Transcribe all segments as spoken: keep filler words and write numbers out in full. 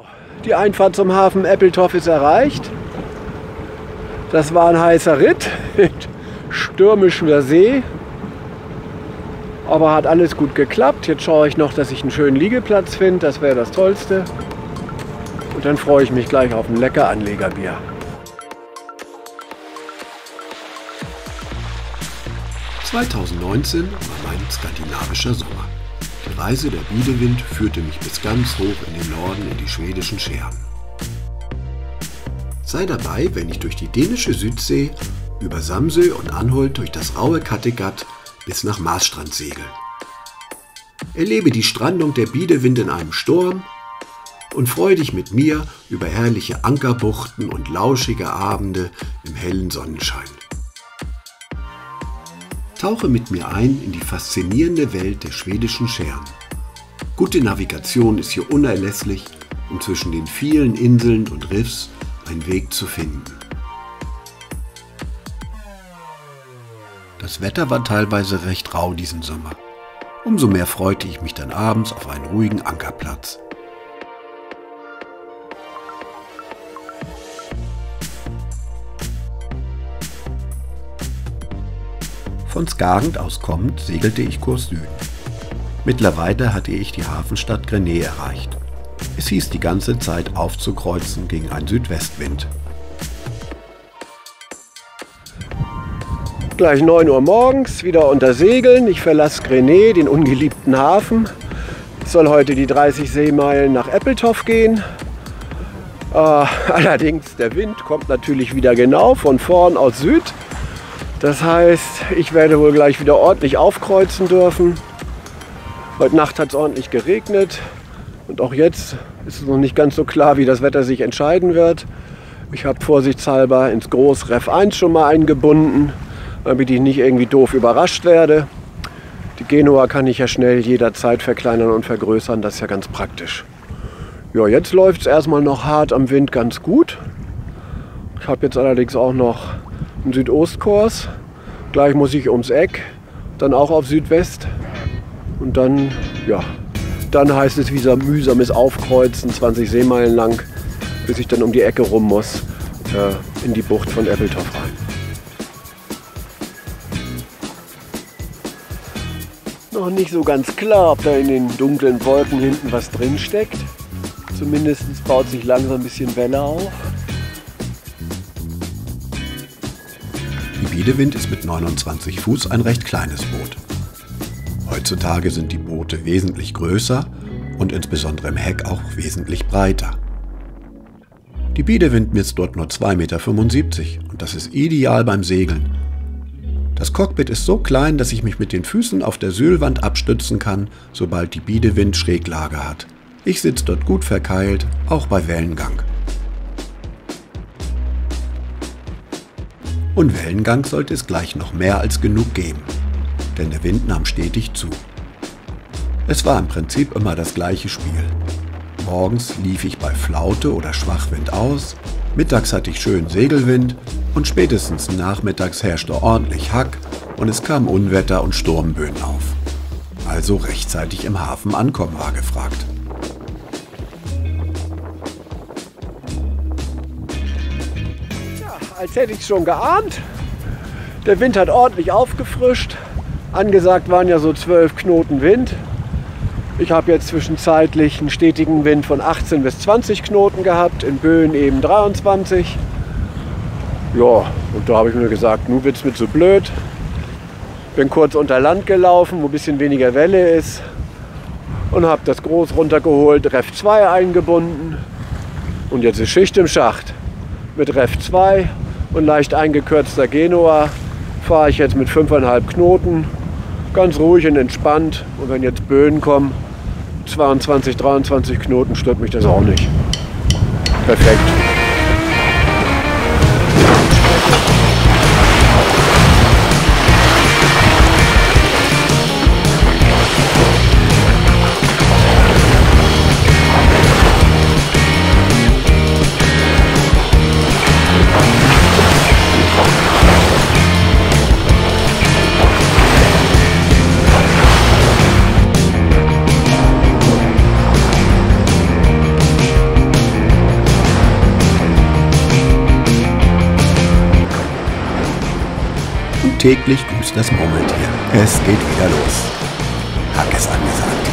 Die Einfahrt zum Hafen Eppeltoft ist erreicht. Das war ein heißer Ritt mit stürmischer See. Aber hat alles gut geklappt. Jetzt schaue ich noch, dass ich einen schönen Liegeplatz finde. Das wäre das Tollste. Und dann freue ich mich gleich auf ein lecker Anlegerbier. zweitausendneunzehn war mein skandinavischer Sommer. Die Reise der Bidewind führte mich bis ganz hoch in den Norden in die schwedischen Scheren. Sei dabei, wenn ich durch die dänische Südsee, über Samsø und Anholt durch das raue Kattegat bis nach Marstrand segel. Erlebe die Strandung der Bidewind in einem Sturm und freu dich mit mir über herrliche Ankerbuchten und lauschige Abende im hellen Sonnenschein. Tauche mit mir ein in die faszinierende Welt der schwedischen Scheren. Gute Navigation ist hier unerlässlich, um zwischen den vielen Inseln und Riffs einen Weg zu finden. Das Wetter war teilweise recht rau diesen Sommer. Umso mehr freute ich mich dann abends auf einen ruhigen Ankerplatz. Von Skagend aus kommend segelte ich Kurs Süden. Mittlerweile hatte ich die Hafenstadt Grenaa erreicht. Es hieß die ganze Zeit aufzukreuzen gegen einen Südwestwind. Gleich neun Uhr morgens, wieder unter Segeln. Ich verlasse Grenaa, den ungeliebten Hafen. Es soll heute die dreißig Seemeilen nach Eppeltoft gehen. Äh, allerdings, der Wind kommt natürlich wieder genau von vorn aus Süd. Das heißt, ich werde wohl gleich wieder ordentlich aufkreuzen dürfen. Heute Nacht hat es ordentlich geregnet. Und auch jetzt ist es noch nicht ganz so klar, wie das Wetter sich entscheiden wird. Ich habe vorsichtshalber ins Großref eins schon mal eingebunden, damit ich nicht irgendwie doof überrascht werde. Die Genua kann ich ja schnell jederzeit verkleinern und vergrößern, das ist ja ganz praktisch. Ja, jetzt läuft es erstmal noch hart am Wind ganz gut. Ich habe jetzt allerdings auch noch einen Südostkurs. Gleich muss ich ums Eck, dann auch auf Südwest. Und dann, ja, dann heißt es wieder mühsames Aufkreuzen, zwanzig Seemeilen lang, bis ich dann um die Ecke rum muss, äh, in die Bucht von Eppeltoft rein. Noch nicht so ganz klar, ob da in den dunklen Wolken hinten was drin steckt. Zumindest baut sich langsam ein bisschen Welle auf. Die Bidewind ist mit neunundzwanzig Fuß ein recht kleines Boot. Heutzutage sind die Boote wesentlich größer und insbesondere im Heck auch wesentlich breiter. Die Bidewind misst dort nur zwei Komma fünfundsiebzig Meter und das ist ideal beim Segeln. Das Cockpit ist so klein, dass ich mich mit den Füßen auf der Sühlwand abstützen kann, sobald die Bidewind Schräglage hat. Ich sitze dort gut verkeilt, auch bei Wellengang. Und Wellengang sollte es gleich noch mehr als genug geben, denn der Wind nahm stetig zu. Es war im Prinzip immer das gleiche Spiel. Morgens lief ich bei Flaute oder Schwachwind aus, mittags hatte ich schön Segelwind und spätestens nachmittags herrschte ordentlich Hack und es kamen Unwetter und Sturmböen auf. Also rechtzeitig im Hafen ankommen war gefragt. Als hätte ich es schon geahnt. Der Wind hat ordentlich aufgefrischt. Angesagt waren ja so zwölf Knoten Wind. Ich habe jetzt zwischenzeitlich einen stetigen Wind von achtzehn bis zwanzig Knoten gehabt, in Böen eben dreiundzwanzig. Ja, und da habe ich mir gesagt, nun wird es mir zu blöd. Bin kurz unter Land gelaufen, wo ein bisschen weniger Welle ist. Und habe das groß runtergeholt, Ref zwei eingebunden. Und jetzt ist Schicht im Schacht. Mit Ref zwei und leicht eingekürzter Genua fahre ich jetzt mit fünfeinhalb Knoten, ganz ruhig und entspannt. Und wenn jetzt Böen kommen, zweiundzwanzig, dreiundzwanzig Knoten, stört mich das auch nicht. Perfekt. Täglich grüßt das Murmeltier. Es geht wieder los. Hack ist angesagt.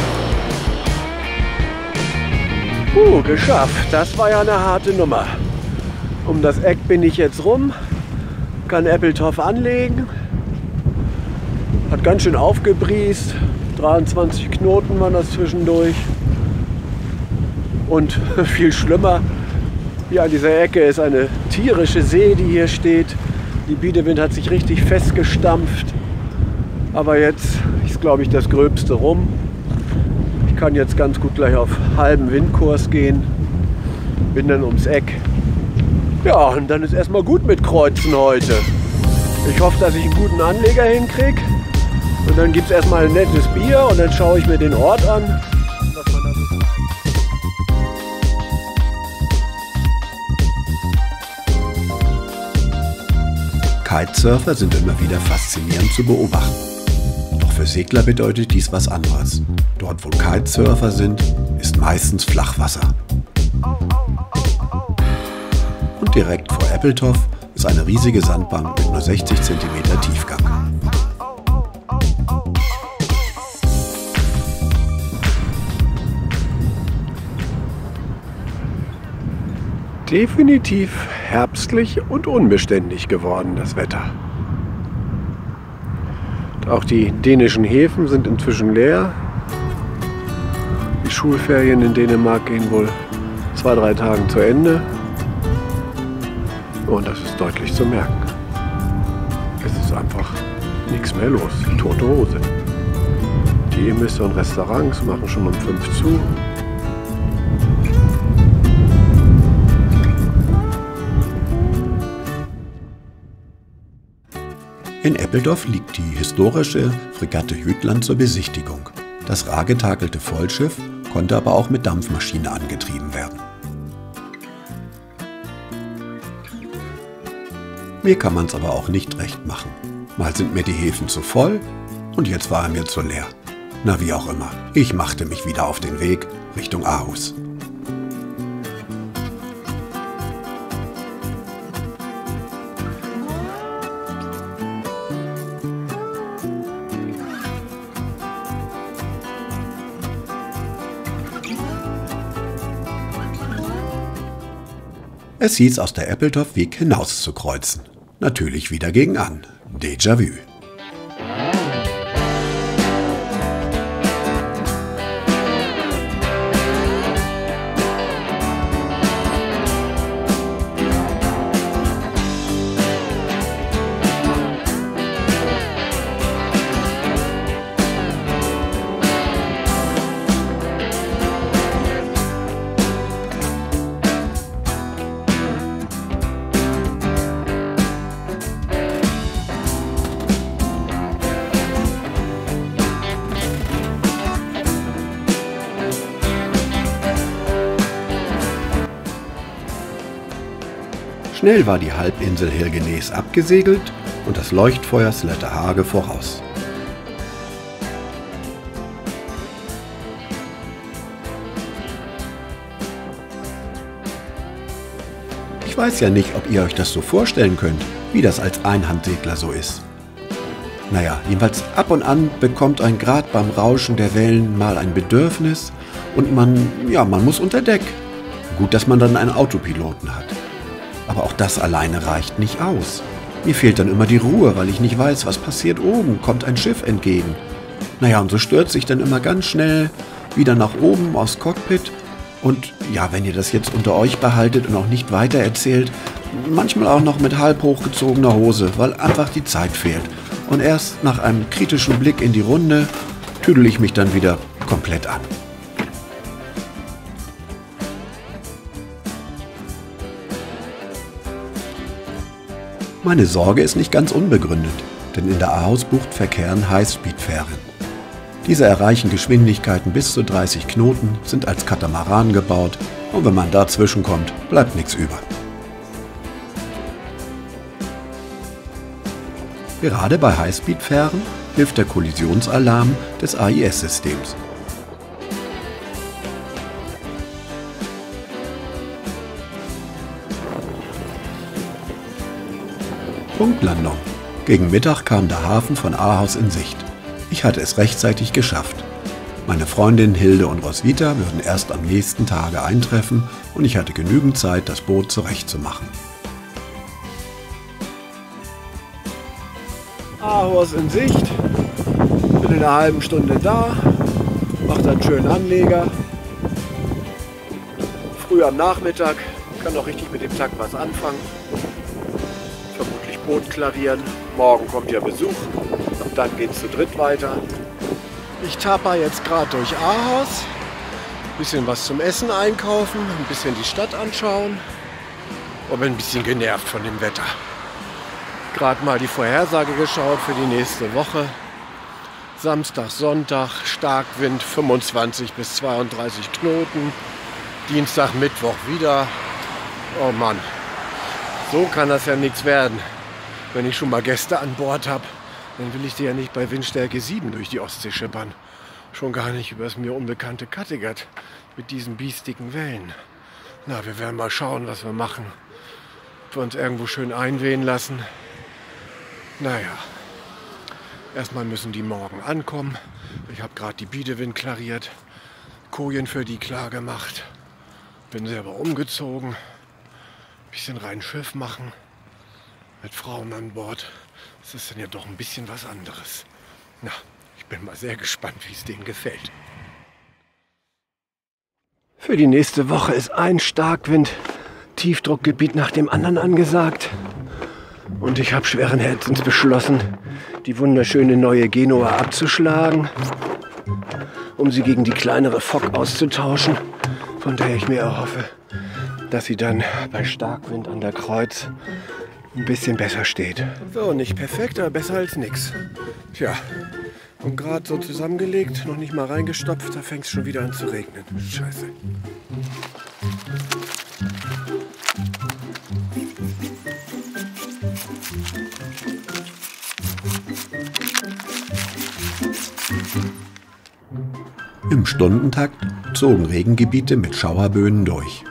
Uh, geschafft. Das war ja eine harte Nummer. Um das Eck bin ich jetzt rum. Kann Eppeltoff anlegen. Hat ganz schön aufgebriest. dreiundzwanzig Knoten waren das zwischendurch. Und viel schlimmer, hier an dieser Ecke ist eine tierische See, die hier steht. Die Biedewind hat sich richtig festgestampft. Aber jetzt ist, glaube ich, das Gröbste rum. Ich kann jetzt ganz gut gleich auf halben Windkurs gehen. Bin dann ums Eck. Ja, und dann ist erstmal gut mit Kreuzen heute. Ich hoffe, dass ich einen guten Anleger hinkriege. Und dann gibt es erstmal ein nettes Bier und dann schaue ich mir den Ort an. Was man da so treibt. Kitesurfer sind immer wieder faszinierend zu beobachten. Doch für Segler bedeutet dies was anderes. Dort, wo Kitesurfer sind, ist meistens Flachwasser. Und direkt vor Eppeltoff ist eine riesige Sandbank mit nur sechzig Zentimeter Tiefgang. Definitiv herbstlich und unbeständig geworden, das Wetter. Auch die dänischen Häfen sind inzwischen leer. Die Schulferien in Dänemark gehen wohl zwei, drei Tagen zu Ende. Und das ist deutlich zu merken. Es ist einfach nichts mehr los. Tote Hose. Die Imbiss und Restaurants machen schon um fünf zu. In Eppeltoff liegt die historische Fregatte Jütland zur Besichtigung. Das rar getakelte Vollschiff konnte aber auch mit Dampfmaschine angetrieben werden. Mir kann man es aber auch nicht recht machen. Mal sind mir die Häfen zu voll und jetzt war er mir zu leer. Na wie auch immer, ich machte mich wieder auf den Weg Richtung Aarhus. Es hieß, aus der Eppeltoff-Weg hinaus zu kreuzen. Natürlich wieder gegen an. Déjà-vu. Schnell war die Halbinsel Hirgenes abgesegelt und das Leuchtfeuer slette Hage voraus. Ich weiß ja nicht, ob ihr euch das so vorstellen könnt, wie das als Einhandsegler so ist. Naja, jedenfalls ab und an bekommt ein grad beim Rauschen der Wellen mal ein Bedürfnis und man, ja, man muss unter Deck. Gut, dass man dann einen Autopiloten hat. Aber auch das alleine reicht nicht aus. Mir fehlt dann immer die Ruhe, weil ich nicht weiß, was passiert oben. Kommt ein Schiff entgegen? Naja, und so stürze ich dann immer ganz schnell wieder nach oben aufs Cockpit. Und ja, wenn ihr das jetzt unter euch behaltet und auch nicht weiter erzählt, manchmal auch noch mit halb hochgezogener Hose, weil einfach die Zeit fehlt. Und erst nach einem kritischen Blick in die Runde tüdel ich mich dann wieder komplett an. Meine Sorge ist nicht ganz unbegründet, denn in der Aarhusbucht verkehren Highspeed-Fähren. Diese erreichen Geschwindigkeiten bis zu dreißig Knoten, sind als Katamaran gebaut und wenn man dazwischen kommt, bleibt nichts über. Gerade bei Highspeed-Fähren hilft der Kollisionsalarm des A I S-Systems. Punktlandung. Gegen Mittag kam der Hafen von Ahaus in Sicht. Ich hatte es rechtzeitig geschafft. Meine Freundinnen Hilde und Roswitha würden erst am nächsten Tage eintreffen und ich hatte genügend Zeit, das Boot zurechtzumachen. Ahaus in Sicht. Bin in einer halben Stunde da. Macht einen schönen Anleger. Früh am Nachmittag. Kann auch richtig mit dem Tag was anfangen. Vermutlich Boot klarieren. Morgen kommt ja Besuch. Und dann geht es zu dritt weiter. Ich taper jetzt gerade durch Ahaus. Ein bisschen was zum Essen einkaufen. Ein bisschen die Stadt anschauen. Und bin ein bisschen genervt von dem Wetter. Gerade mal die Vorhersage geschaut für die nächste Woche. Samstag, Sonntag, Starkwind, fünfundzwanzig bis zweiunddreißig Knoten. Dienstag, Mittwoch wieder. Oh Mann, so kann das ja nichts werden. Wenn ich schon mal Gäste an Bord habe, dann will ich die ja nicht bei Windstärke sieben durch die Ostsee schippern. Schon gar nicht über das mir unbekannte Kattegat mit diesen biestigen Wellen. Na, wir werden mal schauen, was wir machen. Ob wir uns irgendwo schön einwehen lassen. Naja, erstmal müssen die morgen ankommen. Ich habe gerade die Bidewind klariert, Kojen für die klar gemacht. Bin selber umgezogen. Bisschen rein Schiff machen. Mit Frauen an Bord. Das ist dann ja doch ein bisschen was anderes. Na, ich bin mal sehr gespannt, wie es denen gefällt. Für die nächste Woche ist ein Starkwind, Tiefdruckgebiet nach dem anderen angesagt. Und ich habe schweren Herzens beschlossen, die wunderschöne neue Genua abzuschlagen, um sie gegen die kleinere Fock auszutauschen, von der ich mir erhoffe, dass sie dann bei Starkwind an der Kreuz ein bisschen besser steht. So, nicht perfekt, aber besser als nix. Tja, und gerade so zusammengelegt, noch nicht mal reingestopft, da fängt es schon wieder an zu regnen. Scheiße. Im Stundentakt zogen Regengebiete mit Schauerböen durch.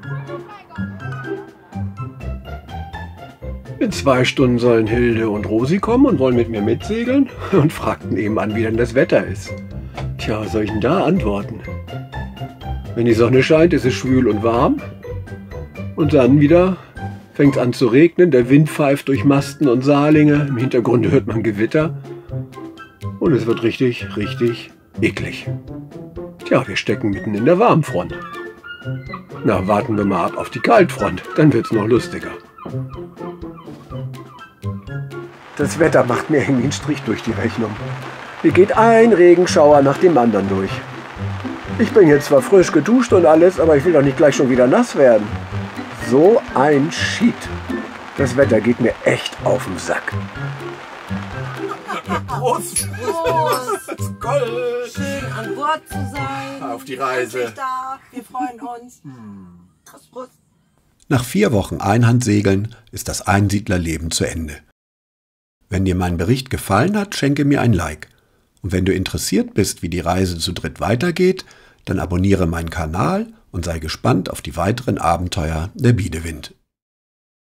In zwei Stunden sollen Hilde und Rosi kommen und wollen mit mir mitsegeln und fragten eben an, wie denn das Wetter ist. Tja, was soll ich denn da antworten? Wenn die Sonne scheint, ist es schwül und warm. Und dann wieder fängt es an zu regnen, der Wind pfeift durch Masten und Salinge, im Hintergrund hört man Gewitter. Und es wird richtig, richtig eklig. Tja, wir stecken mitten in der Warmfront. Na, warten wir mal ab auf die Kaltfront, dann wird's noch lustiger. Das Wetter macht mir irgendwie einen Strich durch die Rechnung. Hier geht ein Regenschauer nach dem anderen durch. Ich bin jetzt zwar frisch geduscht und alles, aber ich will doch nicht gleich schon wieder nass werden. So ein Shit. Das Wetter geht mir echt auf den Sack. Prost! Prost! Gold! Schön an Bord zu sein. Auf die Reise. Da. Wir freuen uns. Prost, Prost. Nach vier Wochen Einhandsegeln ist das Einsiedlerleben zu Ende. Wenn dir mein Bericht gefallen hat, schenke mir ein Like. Und wenn du interessiert bist, wie die Reise zu dritt weitergeht, dann abonniere meinen Kanal und sei gespannt auf die weiteren Abenteuer der Bidewind.